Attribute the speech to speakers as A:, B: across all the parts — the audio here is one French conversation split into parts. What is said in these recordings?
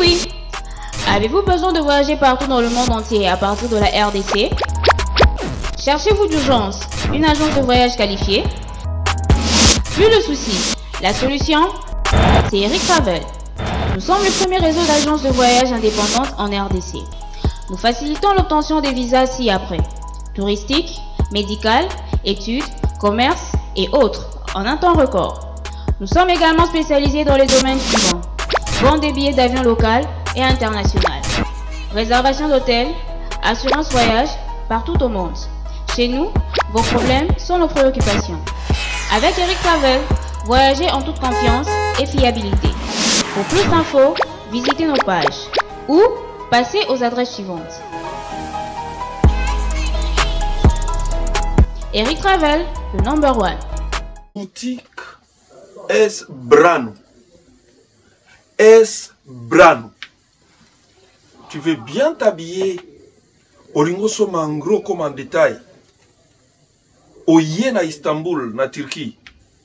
A: oui! Avez-vous besoin de voyager partout dans le monde entier à partir de la RDC? Cherchez-vous d'urgence une agence de voyage qualifiée? Plus de soucis, la solution, c'est Eric Travel. Nous sommes le premier réseau d'agences de voyage indépendantes en RDC. Nous facilitons l'obtention des visas ci-après: touristique, médical, études, commerce et autres, en un temps record. Nous sommes également spécialisés dans les domaines suivants: vente des billets d'avion local et international, réservation d'hôtels, assurance voyage partout au monde. Chez nous, vos problèmes sont nos préoccupations. Avec Eric Travel, voyagez en toute confiance et fiabilité. Pour plus d'infos, visitez nos pages ou passez aux adresses suivantes. Eric Travel, le number one.
B: Boutique S Brano. S Brano. Tu veux bien t'habiller Olingo soma en gros comme en détail. Oye na Istanbul, na Turquie.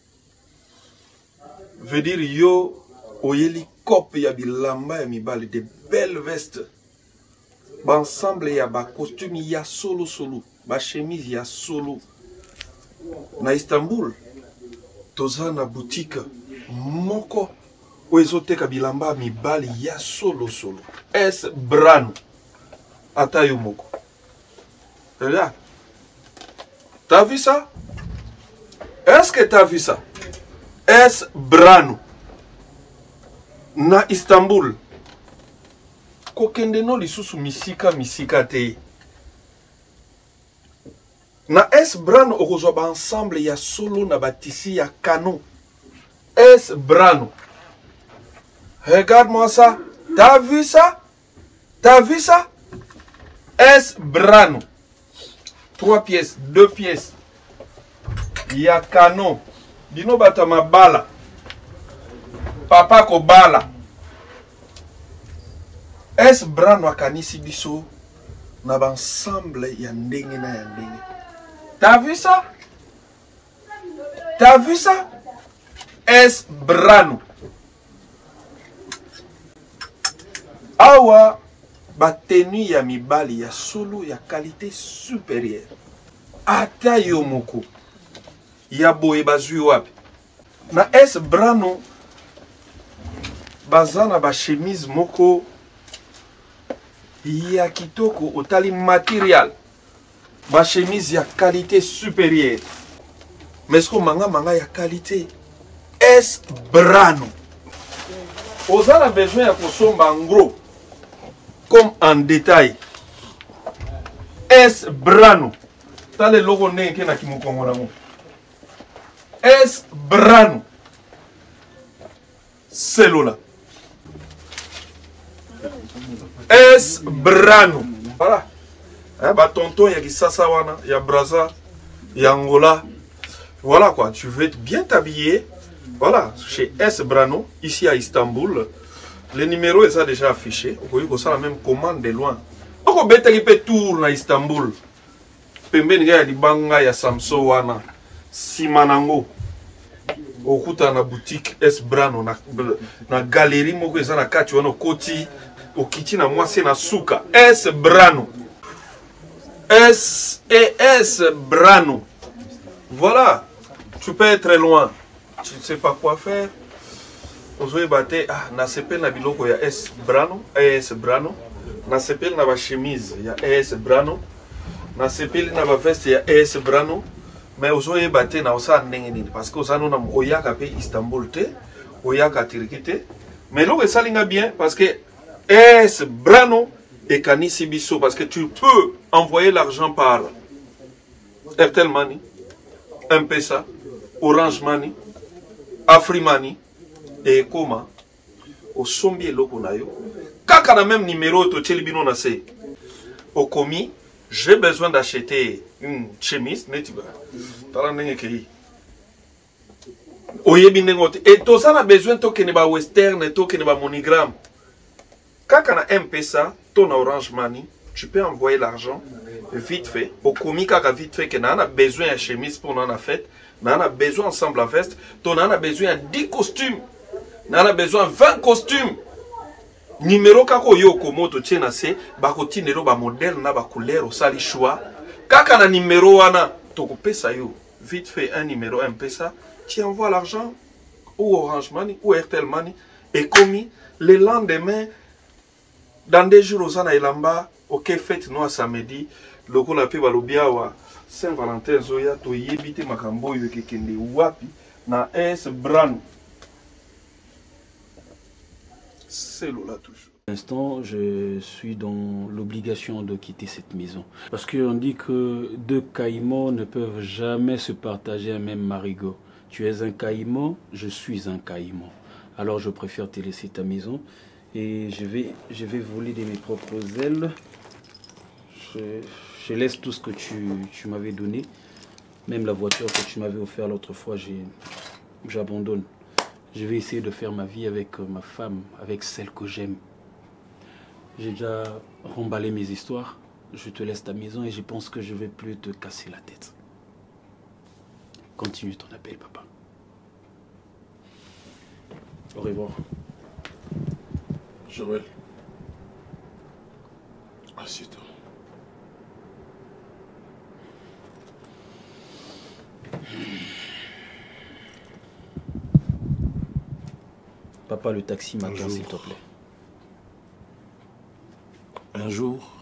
B: Veut dire yo oyeli cop ya bilamba ya mibali, de belles vestes. Ba ensemble ya ba costume ya solo, ba chemise ya solo. Na Istanbul, toza na boutique moko oezoteka bilamba mibali ya solo. S Brano. Ata yo moko. Regarde. T'as vu ça? Est-ce que t'as vu ça? S Brano. Na Istanbul. Kokende no lisusu misika te. Na S Brano okozwa ba ensemble ya solo na batisi ya canon. S Brano. Regarde-moi ça. T'as vu ça? T'as vu ça? S Brano. 3 pièces, 2 pièces. Il y a canon. Dino batama bala. Papa ko bala. S Brano akanisi biso na ba ensemble ya ndenge na ya ndenge. T'as vu ça? T'as vu ça? S Brano. Awa ba tenue ya mibali ya solo ya qualité supérieure. Ata yo moko. Ya boye bazui wapi. Na S Brano bazana ba chemise moko ya kitoko otali material. Ba chemise ya qualité supérieure. Mais ce manga ya qualité. S Brano. Ozala besoin ya kosomba en gros comme en détail. S Brano. T'as le logo neke na kimukongo na mo. S Brano. Cellula. S Brano. Voilà. Bah tonton ya Kisasa wana, ya Brazza, ya Angola. Voilà quoi, tu veux bien t'habiller. Voilà, chez S Brano, ici à Istanbul. Le numéro est déjà affiché. Vous voyez que ça la même commande de loin. Donc on peut tour na Istanbul. Pembeni ya libanga ya Samso wana. Simanango. Okuta na boutique S Brano na galerie moko eza na kati wana koti okiti na mwasi na suka. S Brano. S Brano. Voilà. Tu peux être loin. Tu ne sais pas quoi faire. Ozoe bate na sepel na biloko ya S Brano, S Brano. Na sepel na ba chemise ya S Brano. Na sepel na ba veste ya S Brano. Mais ozoe bate na osa ndenge nini parce que osano na oyaka pe Istanbul te, oyaka Turquie te. Mais lo esalinga bien parce que S Brano et kanisi biso parce que tu peux envoyer l'argent par Airtel Money, M-Pesa, Orange Money, Afrimani. Et comment au sombi eloko na yo kaka na même numéro to tchelibino na se au commis j'ai besoin d'acheter une chemise netiba tala ndenge kei oyebi ndenge et to ça na besoin to kene ba western to kene ba monogramme kaka na M-Pesa to na Orange Money tu peux envoyer l'argent vite fait au commis kaka vite fait que na a besoin de chemise pour na fête na a besoin ensemble à veste to na a besoin de 10 costumes. On a besoin de 20 costumes. numéro kako yo komoto tiena se bako tinero ba modèle na ba couleur au sali choix kaka na numéro wana toko pesa yo vite fait un numéro un pesa tu envoies l'argent ou Orange Money ou Airtel Money et commis le lendemain dans des jours aux ana elamba OK fête no samedi lokola pe balobia wa Saint-Valentin zoya to yebite makambo yo kekende wapi na S Brano. C'est là toujours.
C: Pour l'instant, je suis dans l'obligation de quitter cette maison. Parce qu'on dit que deux caïmans ne peuvent jamais se partager un même marigot. Tu es un caïman, je suis un caïman. Alors je préfère te laisser ta maison et je vais voler de mes propres ailes. Je laisse tout ce que tu m'avais donné. Même la voiture que tu m'avais offert l'autre fois, j'abandonne. Je vais essayer de faire ma vie avec ma femme, avec celle que j'aime. J'ai déjà remballé mes histoires. Je te laisse ta maison et je pense que je ne vais plus te casser la tête. Continue ton appel, papa. Au revoir.
D: Joël. Assieds-toi.
C: Papa, le taxi m'attend, s'il te plaît.
D: Un jour,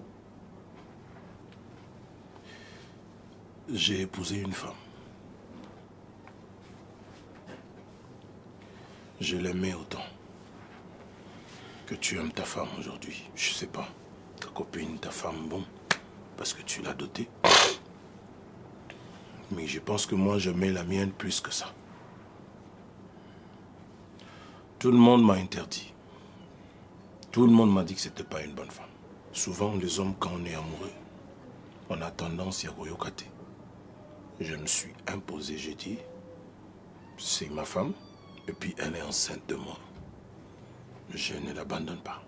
D: j'ai épousé une femme. Je l'aimais autant que tu aimes ta femme aujourd'hui. Je sais pas, ta copine, ta femme, bon, parce que tu l'as dotée. Mais je pense que moi, j'aimais la mienne plus que ça. Tout le monde m'a interdit. Tout le monde m'a dit que c'était pas une bonne femme. Souvent, les hommes, quand on est amoureux, on a tendance à goyokate. Je me suis imposé, j'ai dit, c'est ma femme, et puis elle est enceinte de moi. Je ne l'abandonne pas.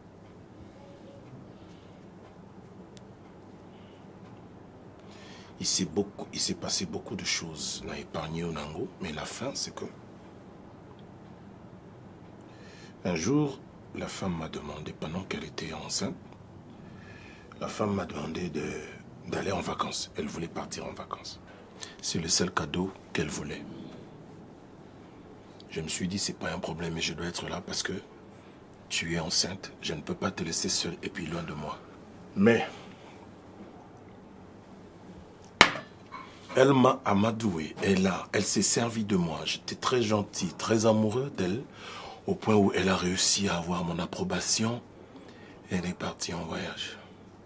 D: Il s'est passé beaucoup de choses. On a épargné au Nango, mais la fin, c'est que un jour, la femme m'a demandé, pendant qu'elle était enceinte, la femme m'a demandé d'aller en vacances. Elle voulait partir en vacances. C'est le seul cadeau qu'elle voulait. Je me suis dit, c'est pas un problème, mais je dois être là parce que tu es enceinte. Je ne peux pas te laisser seule et puis loin de moi. Mais elle m'a amadoué. Elle s'est servie de moi. J'étais très gentil, très amoureux d'elle. Au point où elle a réussi à avoir mon approbation, elle est partie en voyage.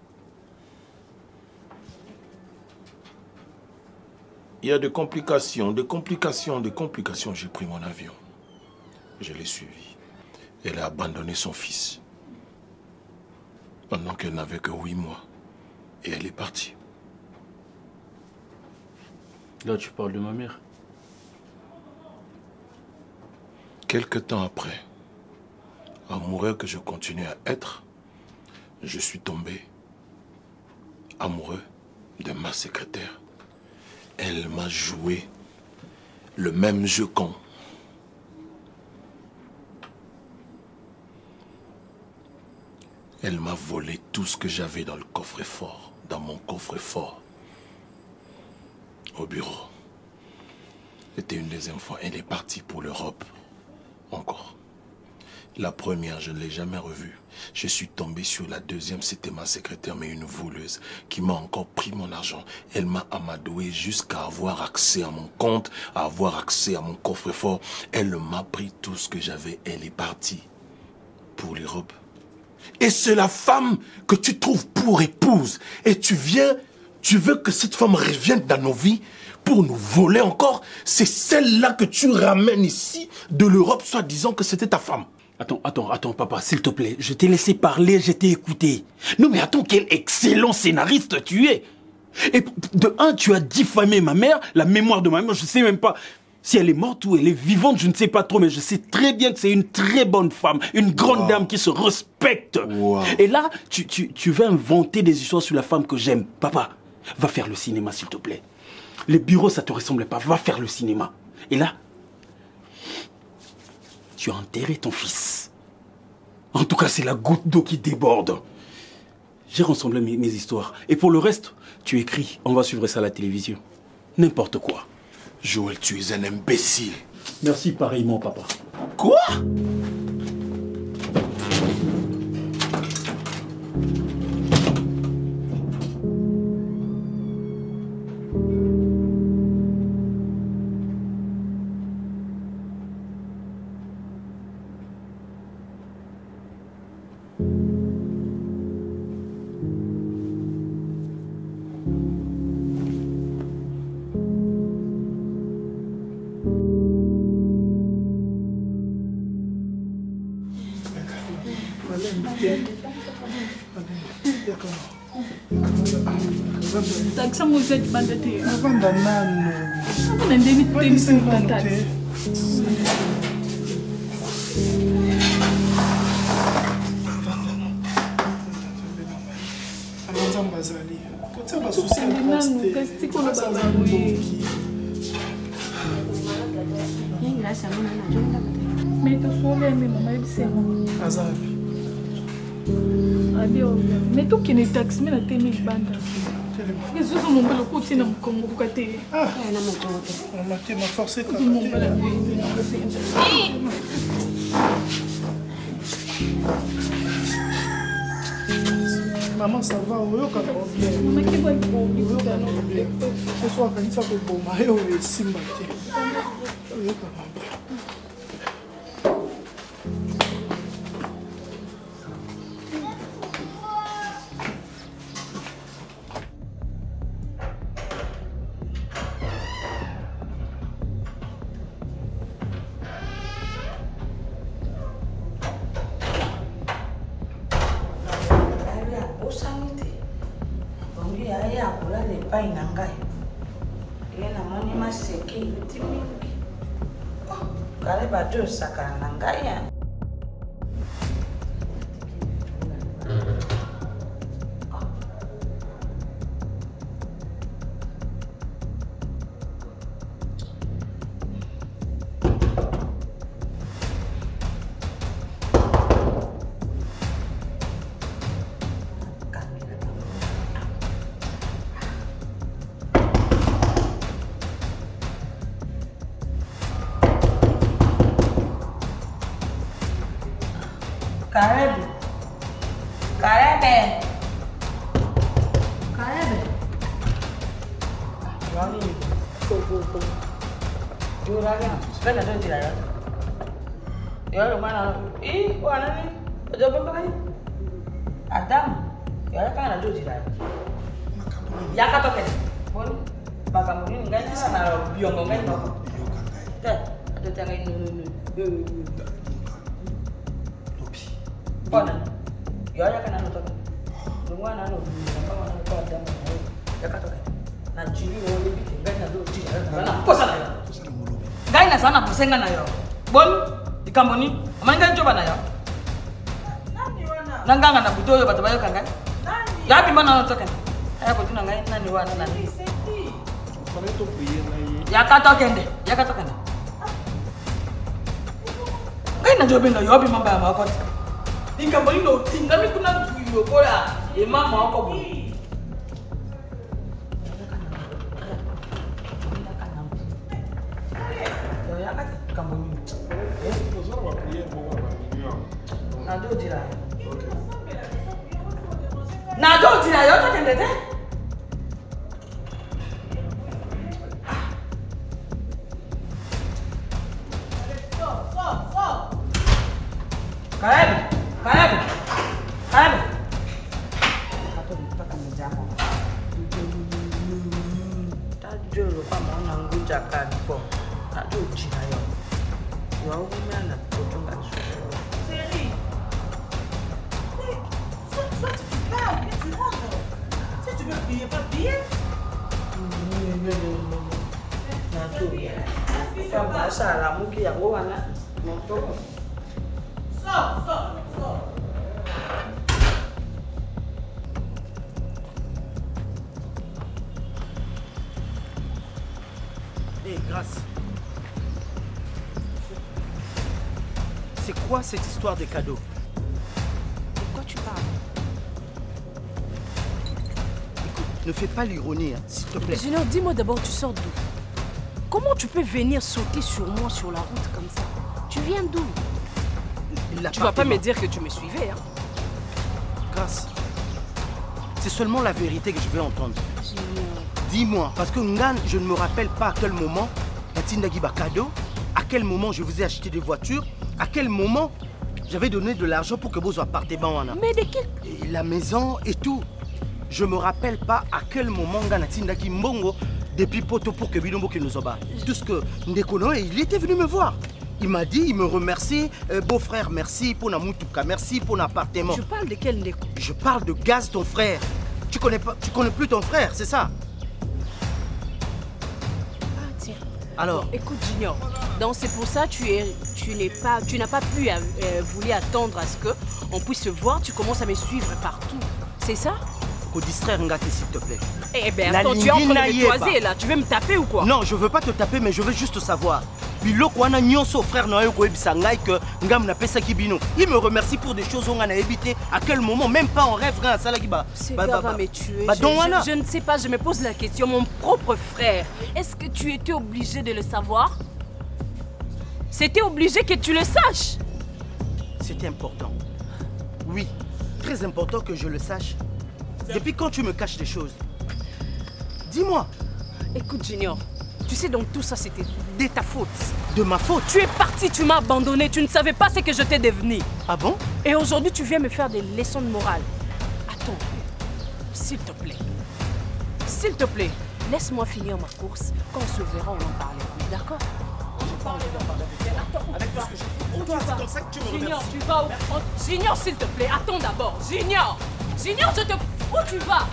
D: Il y a des complications, j'ai pris mon avion. Je l'ai suivie. Elle a abandonné son fils. Pendant qu'elle n'avait que 8 mois. Et elle est partie.
C: Là, tu parles de ma mère.
D: Quelque temps après, amoureux que je continue à être, je suis tombé amoureux de ma secrétaire. Elle m'a joué le même jeu con. Elle m'a volé tout ce que j'avais dans le coffre-fort, dans mon coffre-fort, au bureau. C'était une deuxième fois. Elle est partie pour l'Europe. Encore. La première, je ne l'ai jamais revue. Je suis tombé sur la deuxième, c'était ma secrétaire, mais une voleuse, qui m'a encore pris mon argent. Elle m'a amadoué jusqu'à avoir accès à mon compte, à avoir accès à mon coffre-fort. Elle m'a pris tout ce que j'avais. Elle est partie pour l'Europe. Et c'est la femme que tu trouves pour épouse. Et tu veux que cette femme revienne dans nos vies pour nous voler encore. C'est celle-là que tu ramènes ici de l'Europe, soit disant que c'était ta femme.
C: Attends, papa, s'il te plaît. Je t'ai laissé parler, je t'ai écouté. Non, mais attends, quel excellent scénariste tu es. Et de un, tu as diffamé ma mère, la mémoire de ma mère, je ne sais même pas si elle est morte ou elle est vivante, je ne sais pas trop, mais je sais très bien que c'est une très bonne femme, une grande dame qui se respecte. Et là, tu vas inventer des histoires sur la femme que j'aime. Papa, va faire le cinéma, s'il te plaît. Les bureaux, ça te ressemble pas. Va faire le cinéma. Et là, tu as enterré ton fils. En tout cas, c'est la goutte d'eau qui déborde. J'ai rassemblé mes histoires. Et pour le reste, tu écris. On va suivre ça à la télévision. N'importe quoi.
D: Joël, tu es un imbécile.
C: Merci pareillement, papa.
D: Quoi?
E: Mais tout qui n'est taxi, mais la télé bande. Les autres sont le côté de mon Congo. Ah, on m'a forcé. Maman, ça va, on est quand même bien. Ce soir, quand il s'appelle Boma, on est Simba.
F: C'est quoi cette histoire des cadeaux? ne fais pas l'ironie, hein, s'il te plaît.
G: Junior, dis-moi d'abord, tu sors d'où? Comment tu peux venir sauter sur moi sur la route comme ça? Tu viens d'où? Tu vas pas me dire que tu me suivais, hein?
F: Grâce. C'est seulement la vérité que je veux entendre.
G: Junior.
F: Dis-moi, parce que Ngan, je ne me rappelle pas à quel moment, à quel moment je vous ai acheté des voitures, à quel moment j'avais donné de l'argent pour que vous appartements.
G: Mais de quel...
F: Et la maison et tout. Je me rappelle pas à quel moment Ngan a tindaki mbongo depuis poto pour que Binombo qui nous oba. Tout ce que Ndekono, il était venu me voir. Il m'a dit, il me remercie, beau-frère, merci pour Namoutuka, merci pour l'appartement.
G: Je parle de quel Ndeko?
F: Je parle de Gaz, ton frère. Tu connais plus ton frère, c'est ça?
G: Ah tiens.
F: Alors?
G: Bon, écoute Junior, donc c'est pour ça tu n'as pas pu voulu attendre à ce qu'on puisse se voir, tu commences à me suivre partout. C'est ça?
F: Faut distraire Ngate s'il te plaît.
G: Eh bien attends, tu es en train de me toiser là, tu veux me taper ou quoi?
F: Non, je veux pas te taper, mais je veux juste savoir. Biloko wana nyonso frère na yo ko ebisa ngai que ngam na pesa kibino. Il me remercie pour des choses on a évité. À quel moment, même pas en rêve rien ça là qui va.
G: C'est grave à me tuer. Je ne sais pas, je me pose la question. Mon propre frère, est-ce que tu étais obligé de le savoir? C'était obligé que tu le saches.
F: C'était important. Oui, très important que je le sache. Depuis quand tu me caches des choses? Dis-moi.
G: Écoute Junior, tu sais donc tout ça c'était de ta faute.
F: De ma faute?
G: Tu es parti, tu m'as abandonné, tu ne savais pas ce que je t'ai devenu.
F: Ah bon?
G: Et aujourd'hui tu viens me faire des leçons de morale. Attends, s'il te plaît. S'il te plaît, laisse-moi finir ma course. Quand on se verra, on en parlera. D'accord? Je parle avec toi ce que j'ai fait.
F: Toi, c'est comme ça que tu me remercies.
G: Junior, tu vas où? Junior, s'il te plaît, attends d'abord. Junior! Junior, je te... Où tu vas?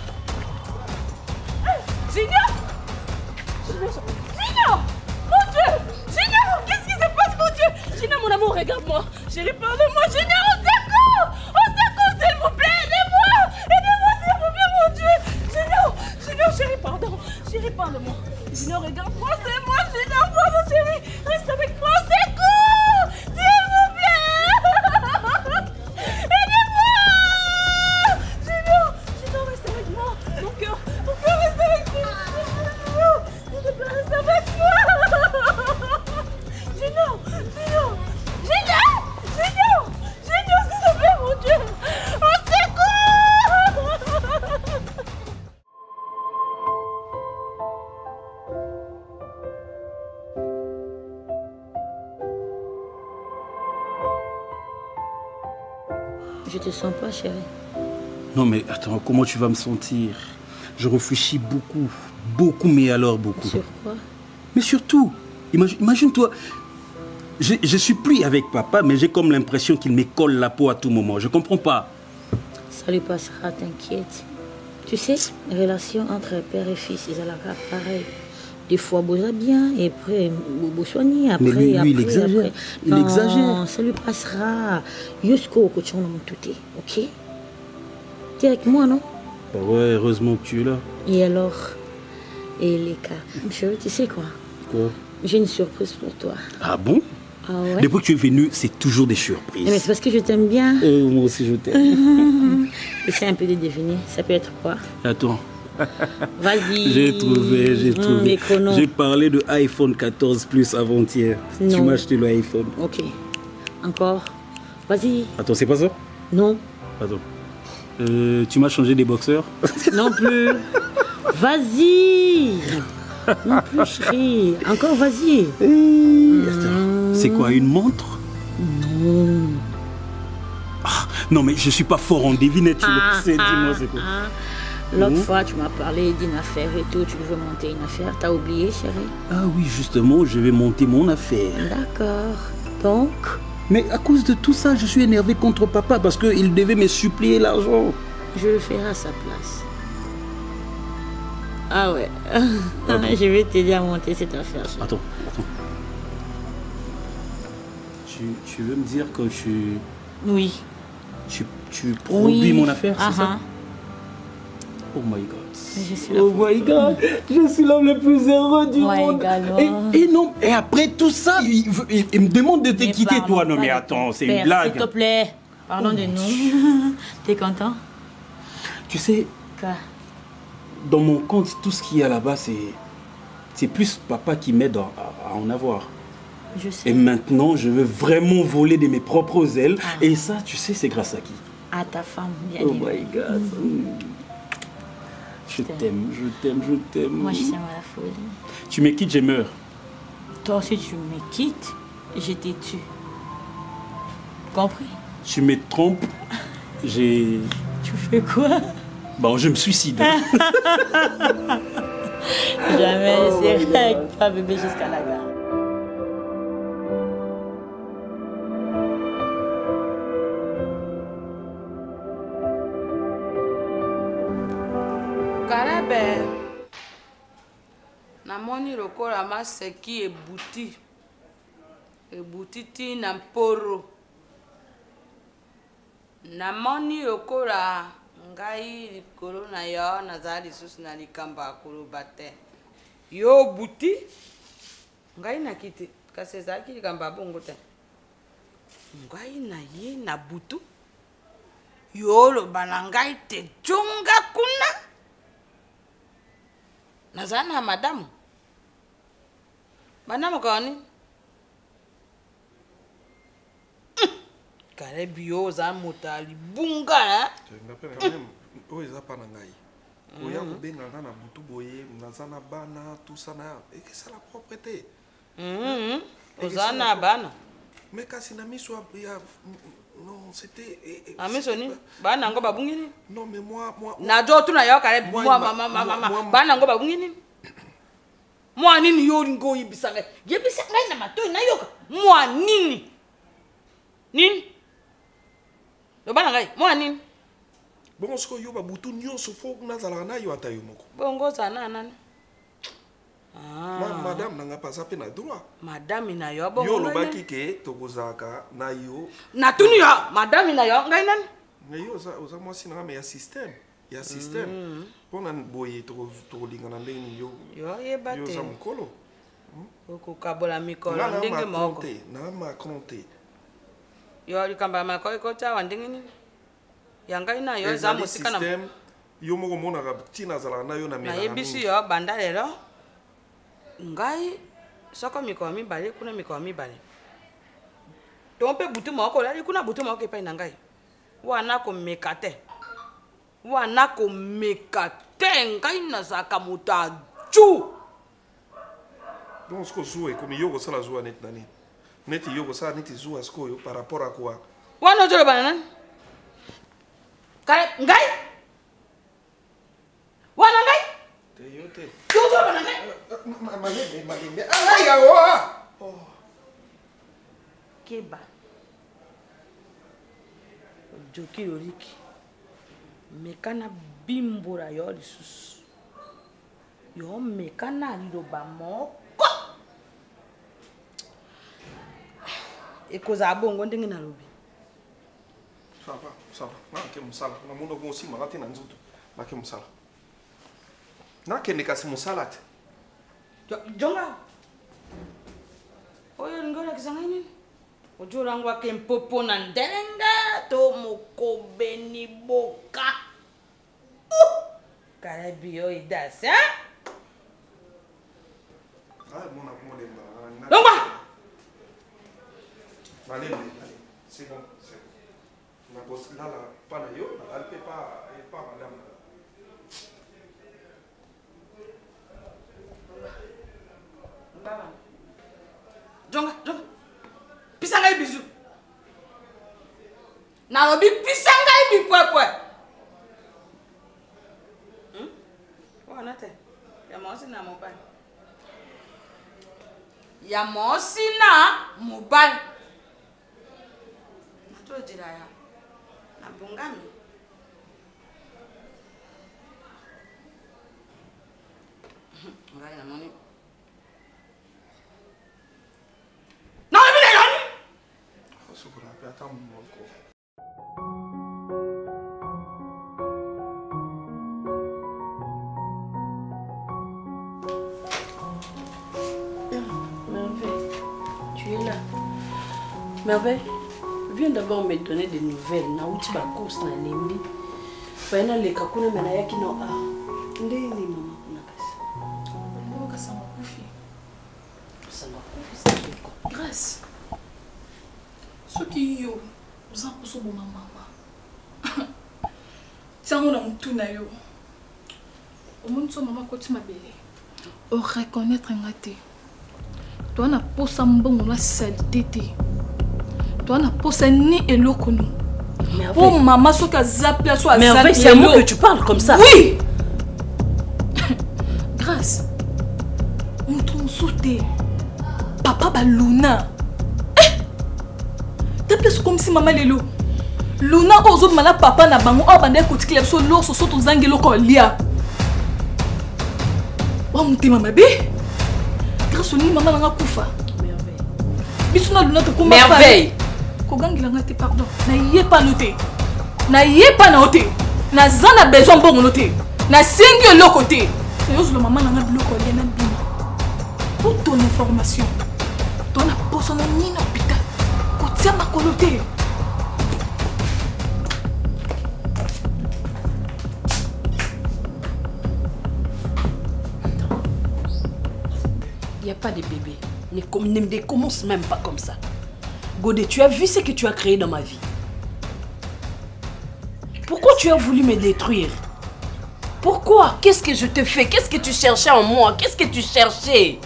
G: Junior! Junior! Mon Dieu! Junior! Qu'est-ce qui se passe, mon Dieu? Junior, mon amour, regarde-moi. Chérie, pardonne-moi. Junior, au secours! Au secours, s'il vous plaît, aidez-moi! Aidez-moi, s'il vous plaît, mon Dieu! Junior! Junior, chérie, pardon. Chérie, pardonne-moi. Junior, regarde-moi, c'est moi. Junior, pardon, chérie. Reste avec moi, au secours! S'il vous plaît! Aidez-moi! Junior! Junior, reste avec moi. Mon cœur reste avec moi. S'il te plaît, reste avec moi. Junior! Junior! Junior! Junior! Junior, s'il te plaît, mon Dieu! Au secours!
H: Je te sens pas, chérie.
C: Non mais attends, comment tu vas me sentir? Je réfléchis beaucoup, mais alors beaucoup.
H: Sur quoi?
C: Mais surtout, imagine-toi, je suis plus avec papa, mais j'ai comme l'impression qu'il me colle la peau à tout moment. Je comprends pas.
H: Ça lui passera, t'inquiète. Tu sais, les relations entre père et fils, ils ont la pareil. Des fois, beau bien, et après, beau soigner, après,
C: mais lui,
H: après,
C: il exagère.
H: Après.
C: Il exagère.
H: Non, ça lui passera. Jusqu'au coach, on tout, ok? T'es avec moi, non?
C: Bah ouais, heureusement que tu es là.
H: Et alors? Et les cas? Chérie, tu sais quoi?
C: Quoi?
H: J'ai une surprise pour toi.
C: Ah bon?
H: Ah ouais?
C: Depuis que tu es venu, c'est toujours des surprises.
H: Mais c'est parce que je t'aime bien.
C: Moi aussi, je t'aime.
H: Essaie un peu de deviner. Ça peut être quoi?
C: Attends.
H: Vas-y.
C: J'ai trouvé.
H: J'ai
C: parlé de iPhone 14 Plus avant-hier. Tu m'as acheté l'iPhone.
H: Ok. Encore. Vas-y.
C: Attends, c'est pas ça?
H: Non.
C: Attends. Tu m'as changé des boxeurs?
H: Non plus. Vas-y. Non plus, chérie. Encore, vas-y.
C: C'est quoi, une montre?
H: Non.
C: Ah, non, mais je suis pas fort en devinette, tu le sais. Dis-moi, c'est quoi?
H: L'autre fois, tu m'as parlé d'une affaire et tout. Tu veux monter une affaire. T'as oublié, chérie?
C: Ah oui, justement, je vais monter mon affaire.
H: D'accord. Donc?
C: Mais à cause de tout ça, je suis énervé contre papa parce qu'il devait me supplier l'argent.
H: Je le ferai à sa place. Ah ouais. Je vais t'aider à monter cette affaire.
C: Attends. Tu veux me dire que
H: Oui.
C: Tu produis mon affaire, c'est ça? Oh my God. Oh my God. Je suis l'homme le plus heureux du monde. Et non, et après tout ça, il me demande de te quitter, toi. Non mais attends, c'est une blague.
H: S'il te plaît, parlons de nous. T'es content?
C: Tu sais,
H: quoi?
C: dans mon compte, tout ce qu'il y a là-bas, c'est plus papa qui m'aide à en avoir.
H: Je sais.
C: Et maintenant, je veux vraiment voler de mes propres ailes. Et ça, tu sais, c'est grâce à qui?
H: À ta femme, bien
C: Oh my God. Je t'aime, je t'aime, je t'aime.
H: Moi, je t'aime à la folie.
C: Tu me quittes, je meurs.
H: Toi aussi, tu me quittes, je t'ai tué. Compris?
C: Tu me trompes, j'ai...
H: Tu fais quoi?
C: Bon, je me suicide.
H: Jamais, c'est vrai, pas bébé jusqu'à la gare.
I: Karebe, namoni lokola maseki ebuti ti na mporo. Namoni lokola ngai likolo na yo nazali lisusu na likamba akoloba te. Yo buti ngai na kiti kasi ezalaki likamba bongo te. Ngai na ye na butu yo loba na ngai te jonga kuna. Nazana madamu. Madamu kani? Karebi yo za motali bunga.
B: Oh, ils pas nangai. Oya kubenga na butu boye, nazana bana, tout ça na. Et que c'est la propreté.
I: Ozana bana.
B: Mais kasi na miso ya non, c'était
I: amiso ni bana ngo babungi ni?
B: Non, mais moi
I: na jo tu na yo Karebi moi mama bana ngo babungi ni? Moi nini yo ngo yibisanga. Yebisanga na matoi na yoka. Moi nini? Nini? Yo bana ngai, moi nini?
B: Bon, ce que yo ba butu nyonso fo nazala na yo ata yo moko.
I: Bongo sana nani?
B: Madame nanga pas appelé na droit.
I: Madame na yo bongo.
B: Yo lo baki ke tokozaka na yo.
I: Na tuni yo, madame na yo ngai nani?
B: Mais yo oza moi sinanga mais ya système. Ya système. Pona boye to lingana ndenge yo.
I: Yo yebate.
B: Yo za mukolo.
I: Oko kabola mikolo ndenge moko.
B: Na Macron te.
I: Yo likamba makoi ko ta ndenge ni? Yanga ina yo za musika na
B: système. Yo moko mona ka tina zala na yo na mena.
I: Na yebisi yo banda lelo. Ngai soko mikolo mibale kuna mikolo mibale. Tompe butu moko la kuna butu moko epai na ngai. Wana ko mekate. Wana ko mekate ngai na saka muta ju.
B: Donc ce que jouer comme yo ça la joue net nani. Net yo ça net joue à ce que par rapport à quoi?
I: Wana jolo banana. Kare ngai? Wana ngai?
B: Te yo te.
I: Yo jolo banana.
B: Malembe. Ah ya wa. Oh.
I: Keba. Joki loriki. Mekana bimbora yo lisusu. Yo mekana liloba moko. Ekoza bongo ndenge na lobi.
B: Ça va. Na ke musala. Na mundo ko si magati na nzuto. Na ke musala. Na ke nekasi musala te.
I: Jonga. Oyo ngora kisanga nini? Ojo rangu ake mpopo na nderenga to mokobeni boka. Karebi yo idas, hein?
B: Ah, mona lemba.
I: Longa.
B: Allez, c'est bon. Na boss là pas na yo, elle peut pas madame.
I: Jonga. Pisanga bizu. Na lobi pisanga bi kwekwe. Wana te. Ya mosi na mobile. Ya mosi na mobile. Na to jiraya. Na bungami. Ngai na moni.
B: Attends mon corps.
J: Merveille, tu es là. Merveille, viens d'abord me donner des nouvelles. Na uti ba course na lembi. Faina le kakuna mena yaki no a. Ndeni maman kuna kasi.
E: Ngoka sama kufi.
J: Sama kufi c'est quoi?
E: Grâce. Ce qui yo, vous en posez bon maman. Tiens on a un tout na yo. Au monde so maman koti mabele. O reconnaître ngate. Toi na posa mbongo na salité. Toi na posa ni eloko no. Oh maman, ce que zappé soit
J: mais c'est à moi que tu parles comme ça.
E: Oui. Grâce. On t'en sauté. Papa ba Luna. T'as plus comme si maman lelo. Luna aux autres malade papa na bango o bande ko tikle so lo so to zangelo ko lia. Wa muti mama be. Grâce ni maman nga kufa. Merveille. Bisuna Luna to kuma
J: merveille.
E: Kogangila ngate pardon. Na yé pas noté. Na yé pas noté. Na zana besoin bon noté. Na single le côté. Yo le maman na biloko ya na bina. Pour ton information. Ton na poso na ni na hôpital. Ko tia makolo te.
J: Il y a pas de bébé. Ne commence même pas comme ça. Godé, tu as vu ce que tu as créé dans ma vie. Pourquoi tu as voulu me détruire? Pourquoi? Qu'est-ce que je te fais? Qu'est-ce que tu cherchais en moi? Qu'est-ce que tu cherchais?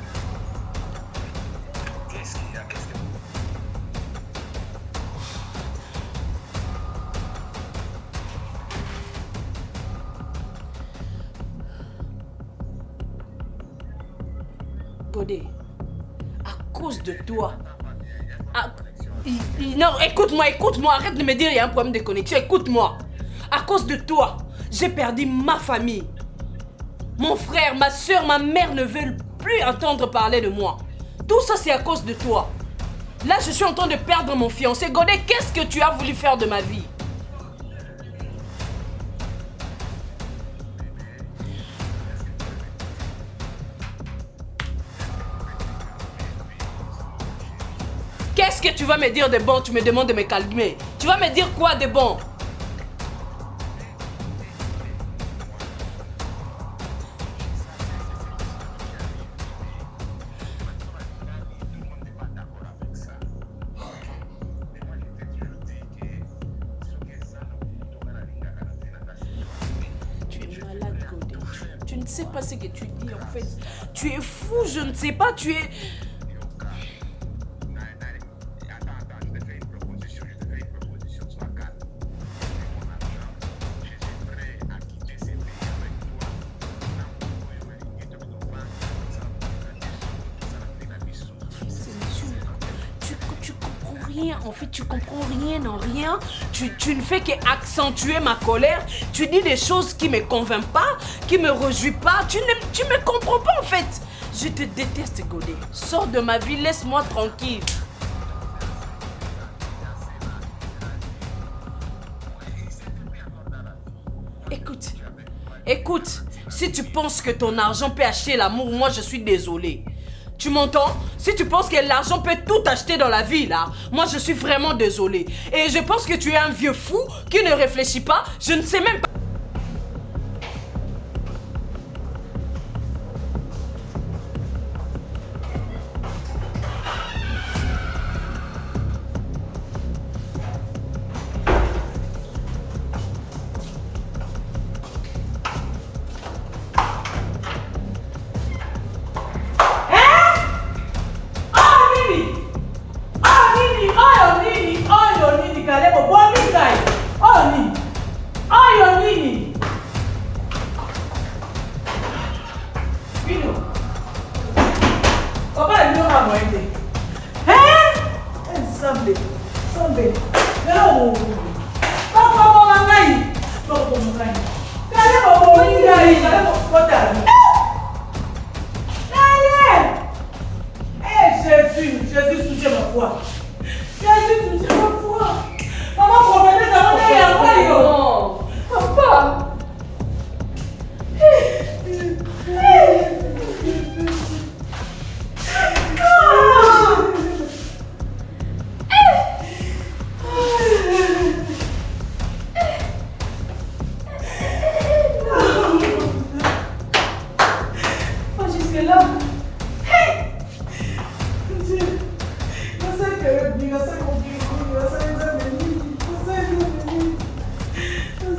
J: Godé, à cause de toi. Non, écoute-moi, arrête de me dire il y a un problème de connexion, écoute-moi. À cause de toi, j'ai perdu ma famille. Mon frère, ma soeur, ma mère ne veulent plus entendre parler de moi. Tout ça, c'est à cause de toi. Là, je suis en train de perdre mon fiancé. Godé, qu'est-ce que tu as voulu faire de ma vie? Qu'est-ce que tu vas me dire de bon? Tu me demandes de me calmer. Tu vas me dire quoi de bon? Tu es malade, Godé. Tu ne sais pas ce que tu dis en fait. Tu es fou, je ne sais pas, tu es... En fait, tu comprends rien en rien. Tu ne fais qu'accentuer ma colère. Tu dis des choses qui ne me convainquent pas, qui ne me réjouissent pas. Tu ne me comprends pas en fait. Je te déteste, Godé. Sors de ma vie, laisse-moi tranquille. Écoute, si tu penses que ton argent peut acheter l'amour, moi je suis désolée. Tu m'entends? Si tu penses que l'argent peut tout acheter dans la vie, là, moi je suis vraiment désolée. Et je pense que tu es un vieux fou qui ne réfléchit pas. Je ne sais même pas.
G: Oh,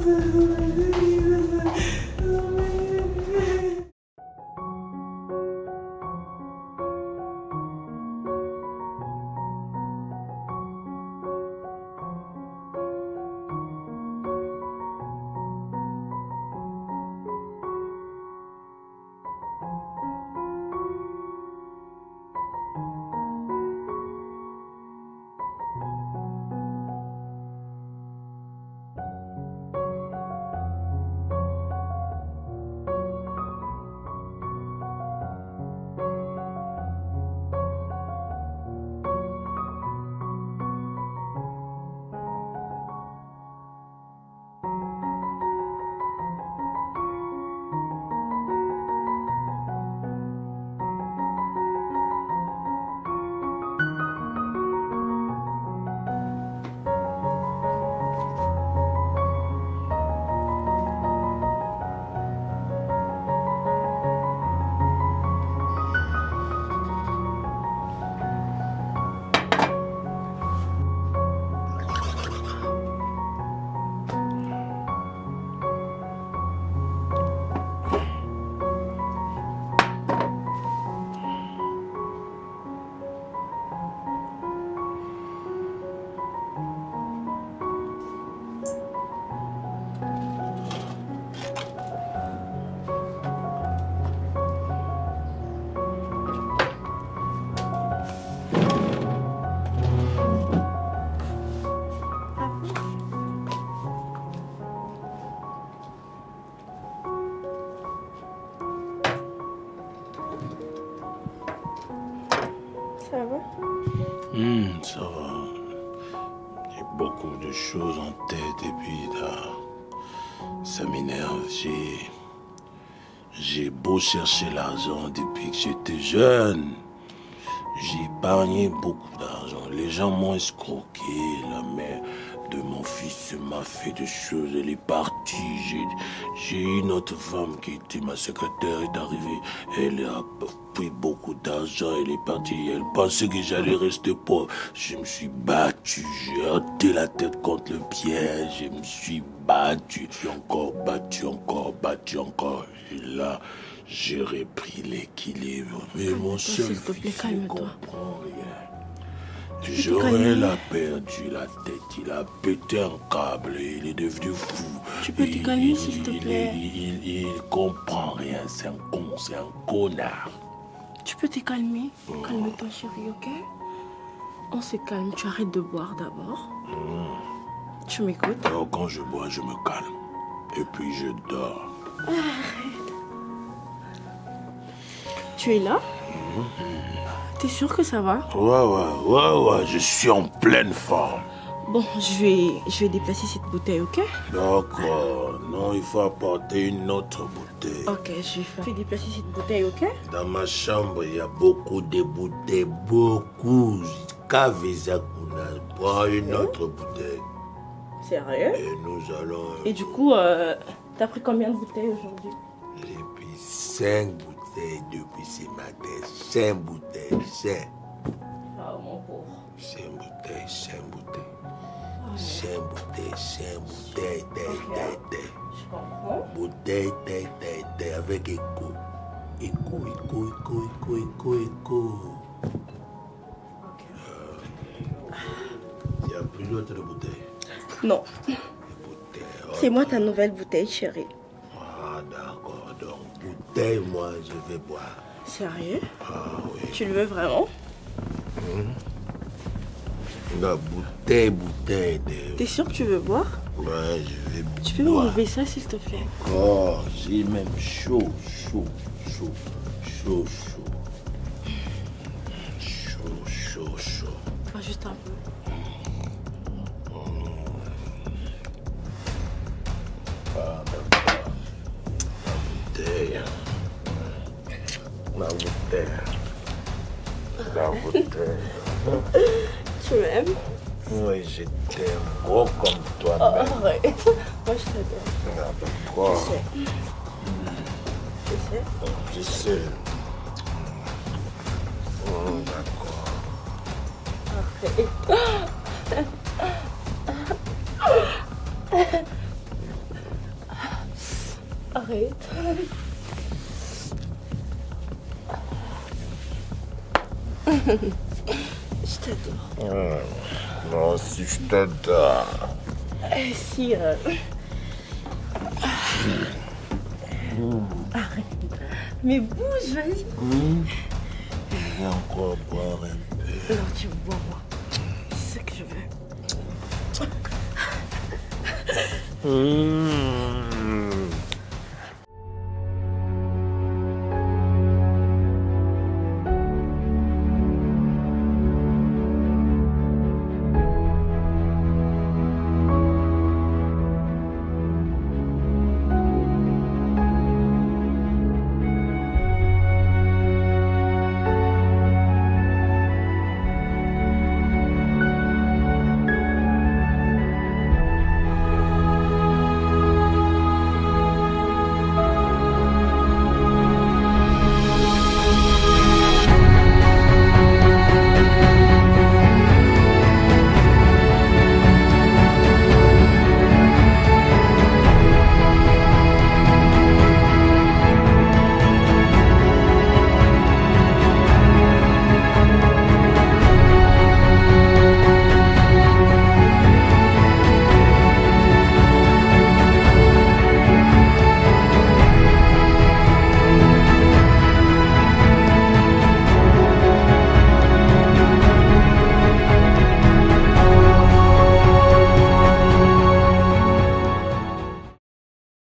G: Ça va?
D: Ça va. J'ai beaucoup de choses en tête et puis là, ça m'énerve. J'ai beau chercher l'argent depuis que j'étais jeune. J'ai épargné beaucoup d'argent. Les gens m'ont escroqué. La mère de mon fils m'a fait des choses. Elle est partie. J'ai une autre femme qui était ma secrétaire est arrivée. Elle a pris beaucoup d'argent. Elle est partie. Elle pensait que j'allais rester pauvre. Je me suis battu. J'ai heurté la tête contre le piège. Je me suis battu. Je suis encore battu, encore battu, encore. Et là, j'ai repris l'équilibre. Mais mon seul fils ne comprend rien. Joël a perdu la tête, il a pété un câble, il est devenu fou.
G: Tu peux te calmer s'il te plaît?
D: Il comprend rien, c'est un con, c'est un connard.
G: Tu peux te calmer? Calme-toi chérie, ok? On se calme, tu arrêtes de boire d'abord. Tu m'écoutes?
D: Alors quand je bois, je me calme. Et puis je dors.
G: Arrête. Tu es là? T'es sûr que ça va?
D: Ouais, je suis en pleine forme.
G: Bon, je vais déplacer cette bouteille, ok?
D: D'accord. Non, il faut apporter une autre bouteille.
G: Ok, je vais déplacer cette bouteille, ok?
D: Dans ma chambre, il y a beaucoup de bouteilles, beaucoup. Prends une autre bouteille.
G: Sérieux?
D: Et nous allons...
G: Et du coup, t'as pris combien de bouteilles aujourd'hui?
D: J'ai pris 5 bouteilles depuis ce matin. 5 bouteilles, 5.
G: Ah, mon pauvre.
D: 5 bouteilles, 5 bouteilles. 5 bouteilles, 5 bouteilles,
G: Je comprends.
D: bouteille, avec écho. Écho. Il n'y a plus d'autres bouteilles.
G: Non. C'est moi ta nouvelle bouteille, chérie.
D: Ah, d'accord. Donc, bouteille, moi, je vais boire.
G: Sérieux?
D: Ah, oui.
G: Tu le veux vraiment?
D: La bouteille.
G: T'es sûr que tu veux boire?
D: Ouais, je vais boire.
G: Tu peux m'enlever ça, s'il te plaît?
D: Oh, j'ai même chaud.
G: Pas juste un peu.
D: La bouteille.
G: Tu m'aimes?
D: Oui, je t'aime gros comme toi.
G: Oh, arrête. Moi, je t'adore.
D: Pourquoi?
G: Tu sais?
D: Je sais. D'accord.
G: Arrête. Je t'adore.
D: Moi aussi, je t'adore.
G: Si. Arrête. Mais bouge, vas-y.
D: Je vais encore boire un peu.
G: Non, tu bois moi. C'est ce que je veux.